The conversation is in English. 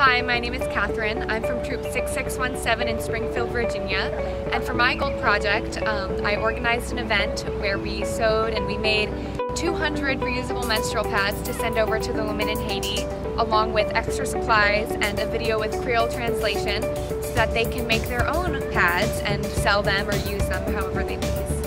Hi, my name is Kathryn. I'm from Troop 6617 in Springfield, Virginia. And for my gold project, I organized an event where we sewed and we made 200 reusable menstrual pads to send over to the women in Haiti, along with extra supplies and a video with Creole translation so that they can make their own pads and sell them or use them however they please.